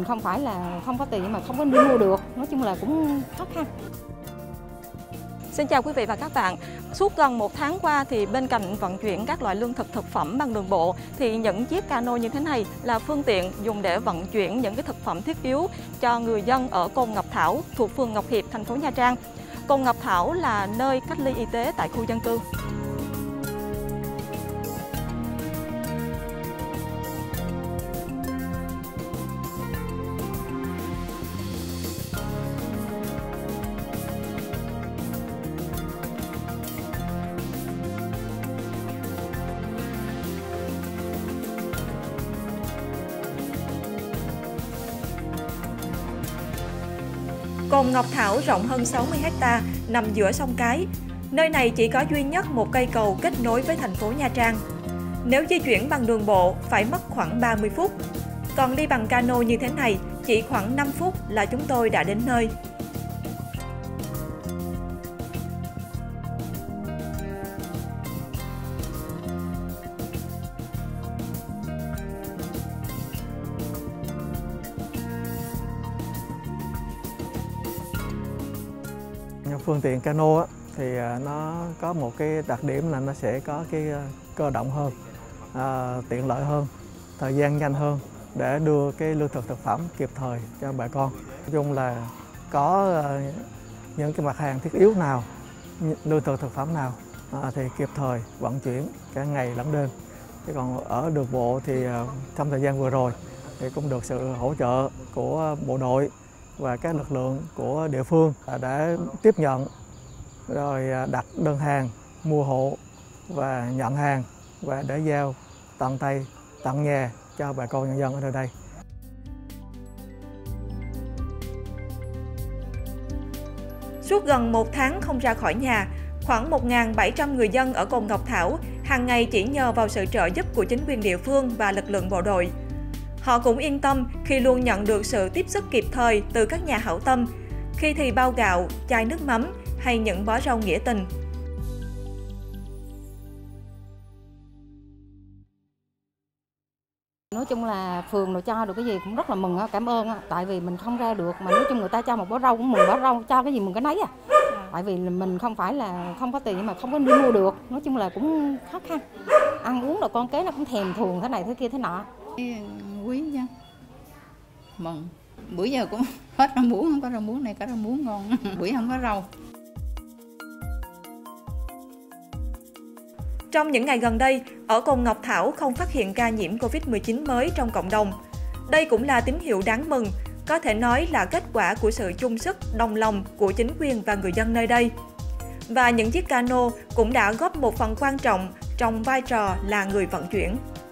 không phải là không có tiền mà không có đi mua được, nói chung là cũng khó khăn. Xin chào quý vị và các bạn. Suốt gần 1 tháng qua thì bên cạnh vận chuyển các loại lương thực thực phẩm bằng đường bộ thì những chiếc cano như thế này là phương tiện dùng để vận chuyển những cái thực phẩm thiết yếu cho người dân ở Cồn Ngọc Thảo thuộc phường Ngọc Hiệp, thành phố Nha Trang. Cồn Ngọc Thảo là nơi cách ly y tế tại khu dân cư. Cồn Ngọc Thảo rộng hơn 60 ha, nằm giữa sông Cái. Nơi này chỉ có duy nhất một cây cầu kết nối với thành phố Nha Trang. Nếu di chuyển bằng đường bộ phải mất khoảng 30 phút. Còn đi bằng cano như thế này, chỉ khoảng 5 phút là chúng tôi đã đến nơi. Phương tiện cano thì nó có một cái đặc điểm là nó sẽ có cái cơ động hơn, tiện lợi hơn, thời gian nhanh hơn để đưa cái lương thực thực phẩm kịp thời cho bà con. Nói chung là có những cái mặt hàng thiết yếu nào, lương thực thực phẩm nào thì kịp thời vận chuyển cả ngày lẫn đêm. Chứ còn ở đường bộ thì trong thời gian vừa rồi thì cũng được sự hỗ trợ của bộ đội và các lực lượng của địa phương đã tiếp nhận rồi đặt đơn hàng, mua hộ và nhận hàng và để giao tận tay, tận nhà cho bà con nhân dân ở nơi đây. Suốt gần 1 tháng không ra khỏi nhà, khoảng 1.700 người dân ở Cồn Ngọc Thảo hàng ngày chỉ nhờ vào sự trợ giúp của chính quyền địa phương và lực lượng bộ đội. Họ cũng yên tâm khi luôn nhận được sự tiếp sức kịp thời từ các nhà hảo tâm, khi thì bao gạo, chai nước mắm hay những bó rau nghĩa tình. Nói chung là phường nó cho được cái gì cũng rất là mừng, cảm ơn, tại vì mình không ra được mà nói chung người ta cho một bó rau cũng mừng, bó rau cho cái gì mừng cái nấy Tại vì mình không phải là không có tiền mà không có đi mua được, nói chung là cũng khó khăn. Ăn uống rồi con cái nó cũng thèm thuồng thế này thế kia thế nọ. Quý chứ, mừng. Bữa giờ cũng hết rau muống, không có rau muống này, có rau muống ngon. Bữa không có rau. Trong những ngày gần đây, ở Cồn Ngọc Thảo không phát hiện ca nhiễm Covid-19 mới trong cộng đồng. Đây cũng là tín hiệu đáng mừng, có thể nói là kết quả của sự chung sức, đồng lòng của chính quyền và người dân nơi đây. Và những chiếc cano cũng đã góp một phần quan trọng trong vai trò là người vận chuyển.